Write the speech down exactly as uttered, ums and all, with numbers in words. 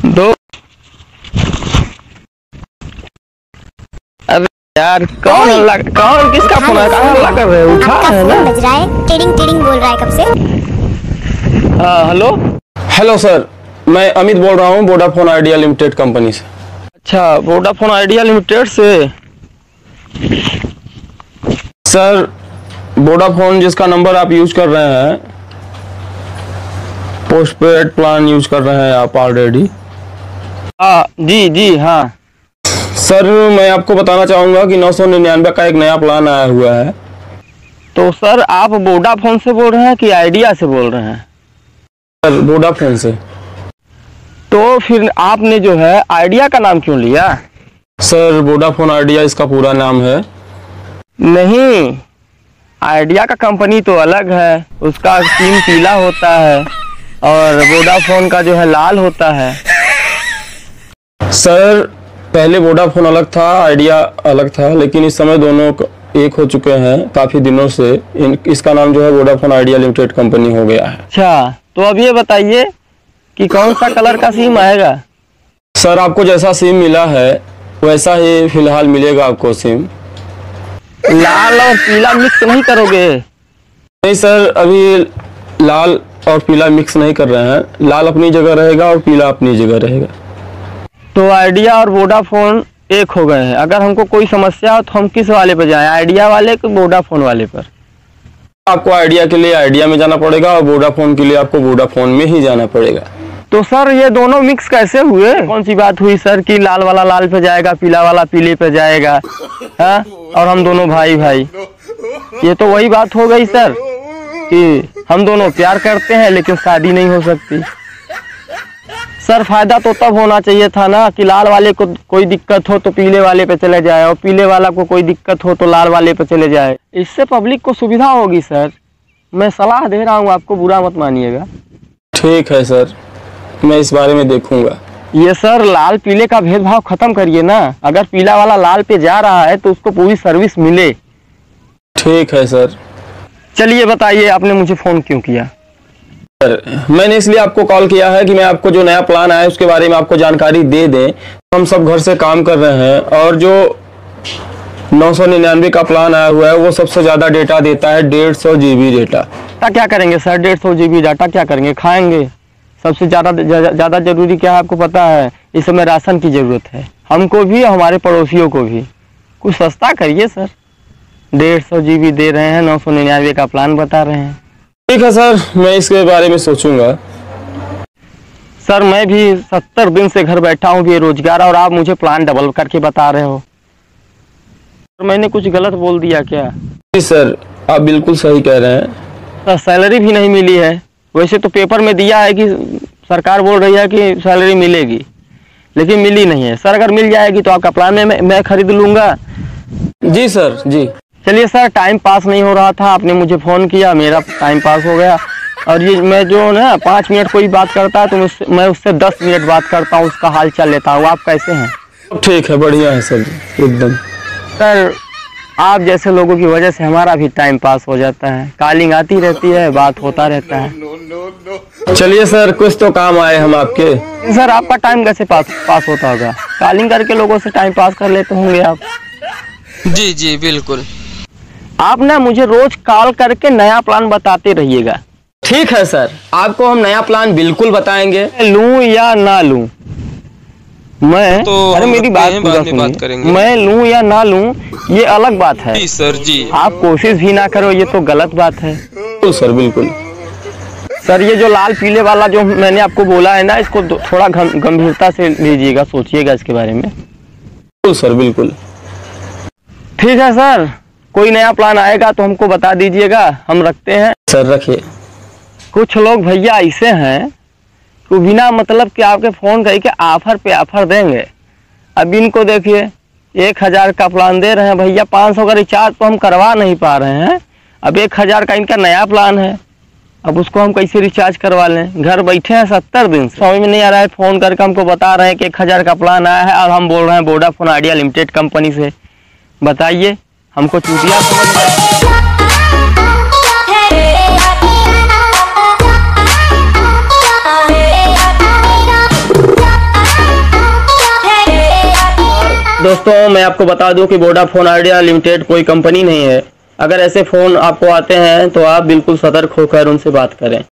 दो। अरे यार कौन हल्ला, कौन किसका फोन है? कहाँ हल्ला कर रहे हो? उठा है ना? बज रहा है, टिडिंग टिडिंग बोल रहा है कब से। हाँ हेलो। हेलो सर, मैं अमित बोल रहा हूँ वोडाफोन आइडिया लिमिटेड कंपनी से। अच्छा, वोडाफोन आइडिया लिमिटेड से। सर वोडाफोन जिसका नंबर आप यूज कर रहे हैं, पोस्टपेड प्लान यूज कर रहे हैं आप ऑलरेडी। हाँ जी जी हाँ सर मैं आपको बताना चाहूँगा कि नौ सौ निन्यानवे का एक नया प्लान आया हुआ है। तो सर आप वोडाफोन से बोल रहे हैं कि आइडिया से बोल रहे हैं? सर वोडाफोन से। तो फिर आपने जो है आइडिया का नाम क्यों लिया? सर वोडाफोन आइडिया इसका पूरा नाम है। नहीं, आइडिया का कंपनी तो अलग है, उसका सिम पीला होता है और वोडाफोन का जो है लाल होता है। सर पहले वोडाफोन अलग था, आइडिया अलग था, लेकिन इस समय दोनों एक हो चुके हैं काफी दिनों से। इन, इसका नाम जो है वोडाफोन आइडिया लिमिटेड कंपनी हो गया है। अच्छा, तो अब ये बताइए कि कौन सा कलर का सिम आएगा? सर आपको जैसा सिम मिला है वैसा ही फिलहाल मिलेगा आपको सिम। लाल और पीला मिक्स नहीं करोगे? नहीं सर, अभी लाल और पीला मिक्स नहीं कर रहे हैं। लाल अपनी जगह रहेगा और पीला अपनी जगह रहेगा। तो आइडिया और वोडाफोन एक हो गए हैं। अगर हमको कोई समस्या हो तो हम किस वाले पर जाएं, आइडिया वाले कि वोडाफोन वाले पर? आपको आइडिया के लिए आइडिया में जाना पड़ेगा और वोडाफोन के लिए आपको वोडाफोन में ही जाना पड़ेगा। तो सर ये दोनों मिक्स कैसे हुए? कौन सी बात हुई सर कि लाल वाला लाल पे जाएगा, पीला वाला पीले पे जाएगा, हाँ? और हम दोनों भाई भाई, ये तो वही बात हो गई सर कि हम दोनों प्यार करते हैं लेकिन शादी नहीं हो सकती। सर फायदा तो तब होना चाहिए था ना कि लाल वाले को कोई दिक्कत हो तो पीले वाले पे चले जाए और पीले वाला को कोई दिक्कत हो तो लाल वाले पे चले जाए। इससे पब्लिक को सुविधा होगी सर। मैं सलाह दे रहा हूँ आपको, बुरा मत मानिएगा। ठीक है सर, मैं इस बारे में देखूंगा। ये सर लाल पीले का भेदभाव खत्म करिए ना। अगर पीला वाला लाल पे जा रहा है तो उसको पूरी सर्विस मिले। ठीक है सर। चलिए बताइए आपने मुझे फोन क्यों किया? सर मैंने इसलिए आपको कॉल किया है कि मैं आपको जो नया प्लान आया है उसके बारे में आपको जानकारी दे दें। हम सब घर से काम कर रहे हैं और जो नौ सौ निन्यानवे का प्लान आया हुआ है वो सबसे ज्यादा डेटा देता है, डेढ़ सौ जीबी डेटा। क्या करेंगे सर डेढ़ सौ जीबी डाटा? क्या करेंगे? खाएंगे? सबसे ज्यादा ज्यादा जरूरी क्या है आपको पता है? इस समय राशन की जरूरत है, हमको भी और हमारे पड़ोसियों को भी। कुछ सस्ता करिए सर। डेढ़ सौ जीबी दे रहे हैं, नौ सौ निन्यानवे का प्लान बता रहे हैं। ठीक है सर, मैं इसके बारे में सोचूंगा। सर मैं भी सत्तर दिन से घर बैठा हूँ बेरोजगार और आप मुझे प्लान डबल करके बता रहे हो। मैंने कुछ गलत बोल दिया क्या? जी सर, आप बिल्कुल सही कह रहे हैं। सर सैलरी भी नहीं मिली है। वैसे तो पेपर में दिया है कि सरकार बोल रही है कि सैलरी मिलेगी, लेकिन मिली नहीं है। सर अगर मिल जाएगी तो आपका प्लान में मैं खरीद लूँगा। जी सर जी। चलिए सर, टाइम पास नहीं हो रहा था, आपने मुझे फ़ोन किया, मेरा टाइम पास हो गया। और ये मैं जो ना पाँच मिनट कोई बात करता है तो मुझसे मैं उससे दस मिनट बात करता हूँ, उसका हाल चाल लेता हूँ। आप कैसे हैं? ठीक है, बढ़िया है सर, एकदम। सर आप जैसे लोगों की वजह से हमारा भी टाइम पास हो जाता है। कॉलिंग आती रहती है, बात होता रहता है। चलिए सर, कुछ तो काम आए हम आपके। सर आपका टाइम कैसे पास पास होता होगा? कॉलिंग करके लोगों से टाइम पास कर लेते होंगे आप। जी जी बिल्कुल। आप ना मुझे रोज कॉल करके नया प्लान बताते रहिएगा। ठीक है सर, आपको हम नया प्लान बिल्कुल बताएंगे। लूं या ना लूं, मैं तो अरे मेरी बात पूरा सुनिए। मैं लूं या ना लूं ये अलग बात है। जी सर जी। आप कोशिश भी ना करो ये तो गलत बात है। बिल्कुल सर, बिल्कुल। सर ये जो लाल पीले वाला जो मैंने आपको बोला है ना, इसको थोड़ा गंभीरता से लीजिएगा, सोचिएगा इसके बारे में। बिल्कुल सर, बिल्कुल। ठीक है सर, कोई नया प्लान आएगा तो हमको बता दीजिएगा, हम रखते हैं। सर रखिए। कुछ लोग भैया ऐसे हैं कि बिना मतलब कि आपके फ़ोन करके ऑफर पे ऑफर देंगे। अब इनको देखिए, एक हज़ार का प्लान दे रहे हैं भैया, पाँच सौ का रिचार्ज तो हम करवा नहीं पा रहे हैं। अब एक हज़ार का इनका नया प्लान है, अब उसको हम कैसे रिचार्ज करवा लें? घर बैठे हैं सत्तर दिन, समझ में नहीं आ रहा है। फ़ोन करके हमको बता रहे हैं कि एक हज़ार का प्लान आया है और हम बोल रहे हैं वोडाफोन आइडिया लिमिटेड कंपनी से। बताइए, हमको चूतिया समझ में? दोस्तों मैं आपको बता दूं कि वोडाफोन आइडिया लिमिटेड कोई कंपनी नहीं है। अगर ऐसे फ़ोन आपको आते हैं तो आप बिल्कुल सतर्क होकर उनसे बात करें।